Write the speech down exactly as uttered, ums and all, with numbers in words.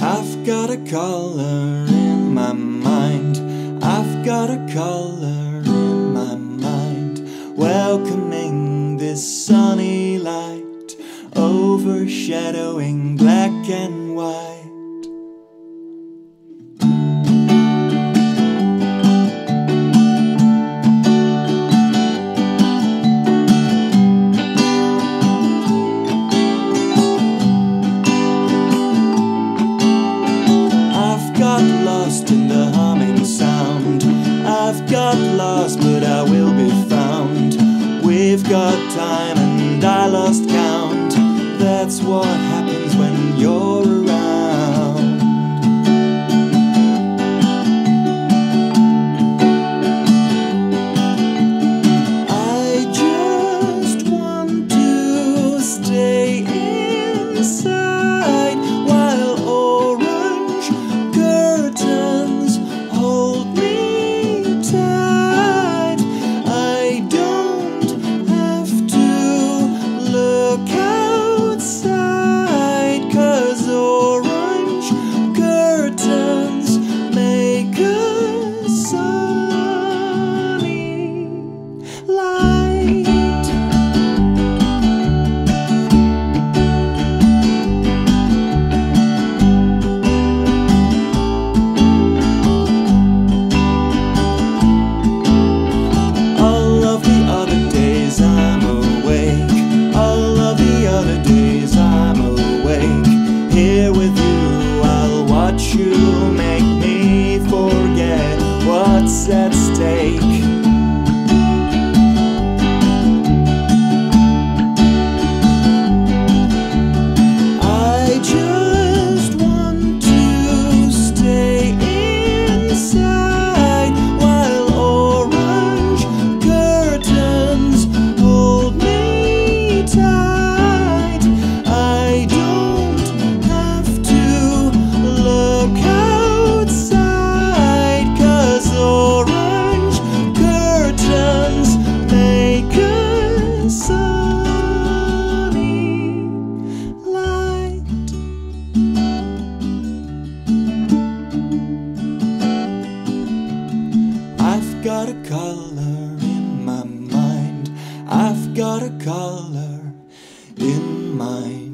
I've got a color in my mind. I've got a color in my mind, welcoming this sunny light, overshadowing black and white. Lost in the humming sound. I've got lost, but I will be found. We've got time and I lost count. That's what happens when you're around. I just want to stay inside while orange curtains hold me tight. I don't have to look outside, 'cause orange curtains make a sunny light. All of the other days I'm awake, all of the other days I'm awake. Here with you I'll watch you make me forget what's at stake. I just want to stay inside while orange curtains hold me tight. I don't have to look outside, 'cause orange curtains make a sunny light. I've got a color in my mind. I've got a color in my